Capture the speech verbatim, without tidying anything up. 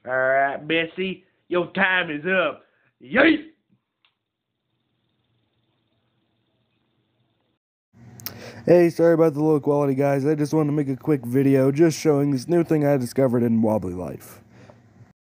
Alright, Bessie, your time is up. Yeet! Hey, sorry about the low quality, guys. I just wanted to make a quick video just showing this new thing I discovered in Wobbly Life.